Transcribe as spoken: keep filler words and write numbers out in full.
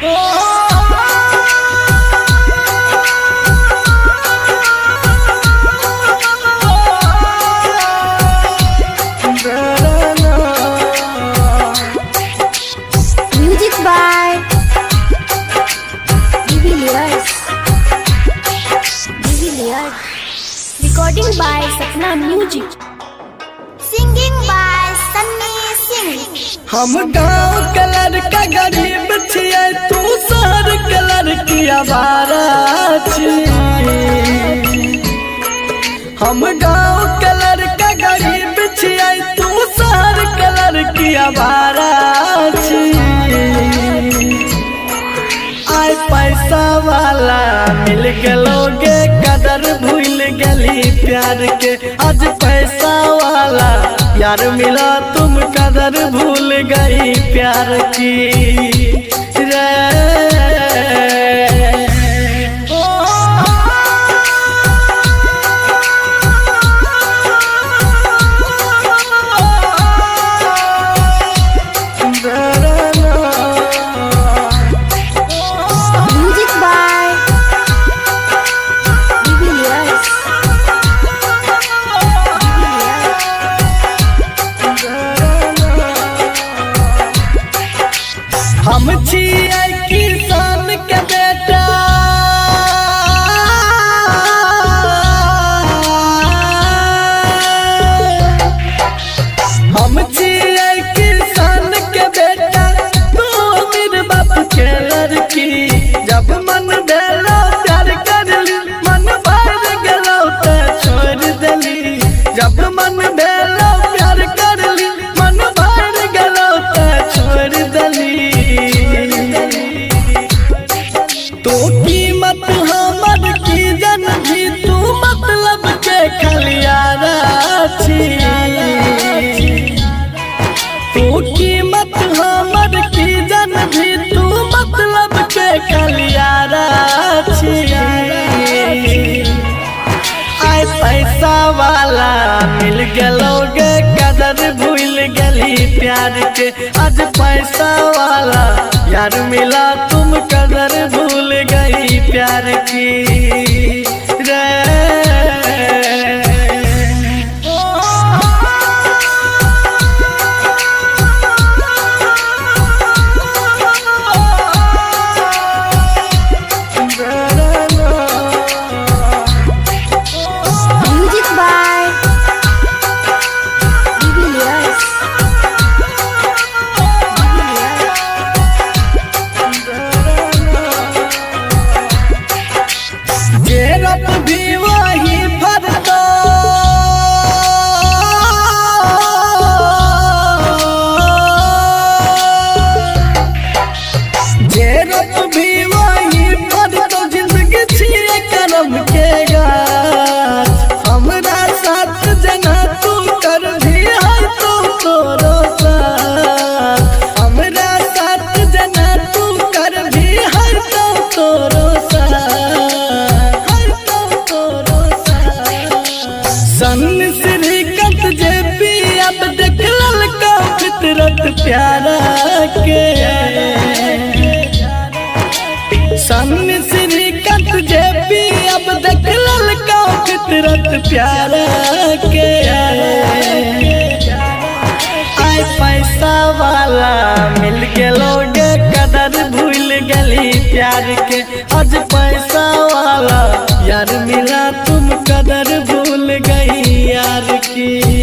Music by Devilliers Devilliers recording by Sapna music singing by Sunny Singh. हम गाँव colour का गरीब छियै तू शहर कलर की आवारा छी। हम गाँव कलर का गरीब छियै तू शहर कलर की आवारा छी। आय पैसा वाला मिल गलोगे कदर भूल गली प्यार के। आज पैसा वाला यार मिला तुम कदर भूल गई प्यार की रे। हम छियै किसान के बेटा हम छियै किसान के बेटा तू अमीर बाप के लड़की। जब मन भेलो प्यार करली मन भर गेलो तो छोड़ देली। जब मन भेलो प्यार करली मन भर गेलो तो छोड़ देली। तो कीमत हमर की जन भी तू मतलब के खलियारा छी। तो कीमत हमर की जन भी तू मतलब के खलियारा छी। आय पैसा वाला मिल गलोगे कदर भूल गली प्यार के। आज पैसा वाला यार मिला तुम कदर भूल गई प्यार की रे। म्यूजिक बाय डिविलियर्स जेरत भी वही भरतो जेरत भी वही भरतो जिंदगी छिए करम के गाछ। हमरा साथ जना तू कर भी है तो तोरो साथ। हमरा साथ जना तू कर भी है तो तोरो सन श्रीकांत जे पी अब देख ललका फितरत प्यारा के। सन श्रीकांत जे पी अब देख ललका फितरत प्यारा के। आय पैसा वाला मिल गलोगे कदर भूल गली प्यार के। आज पैसा वाला यार मिला तुम कदर भूल गई यार की।